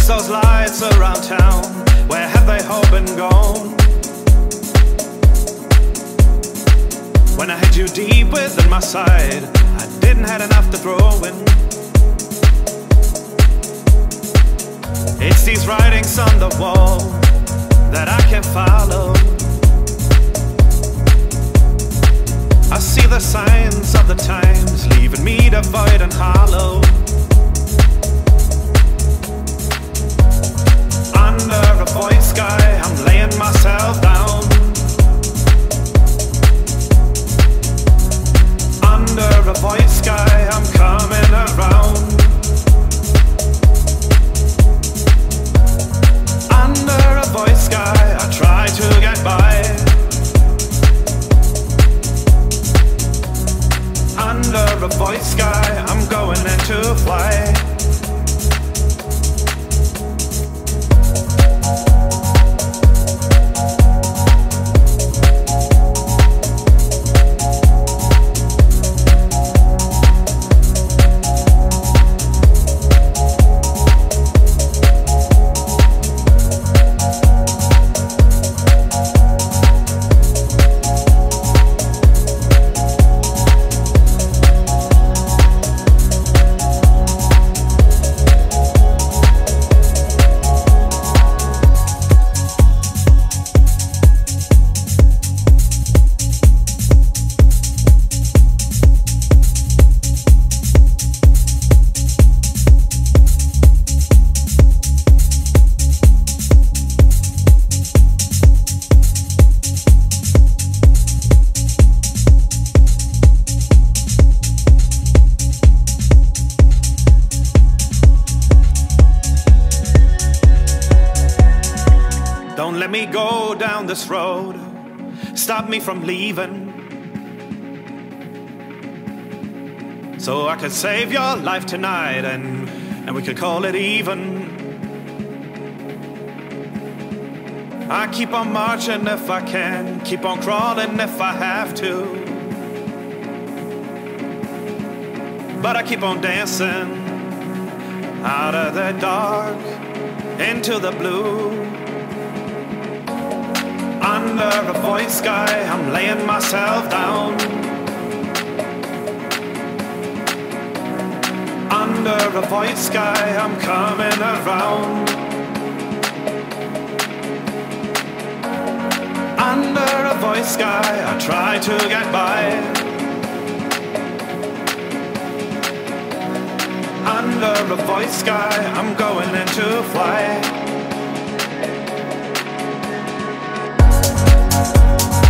Where's those lights around town? Where have they all been gone? When I had you deep within my side, I didn't have enough to throw in. It's these writings on the wall that I can't follow. I see the signs of the times, leaving me devoid and hollow. Under a void sky, I'm laying myself down. Under a void sky, I'm coming around. Under a void sky, I try to get by. Under a void sky, I'm going into flight. Don't let me go down this road, stop me from leaving, so I could save your life tonight and we could call it even. I keep on marching if I can, keep on crawling if I have to, but I keep on dancing out of the dark into the blue. Under a void sky, I'm laying myself down. Under a void sky, I'm coming around. Under a void sky, I try to get by. Under a void sky, I'm going into flight.